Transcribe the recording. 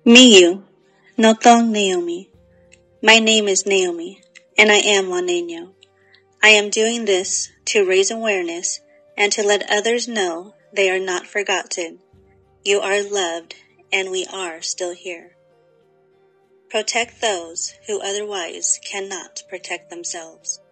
Miyu, no tong Naomi. My name is Naomi, and I am Juaneño. I am doing this to raise awareness and to let others know they are not forgotten. You are loved, and we are still here. Protect those who otherwise cannot protect themselves.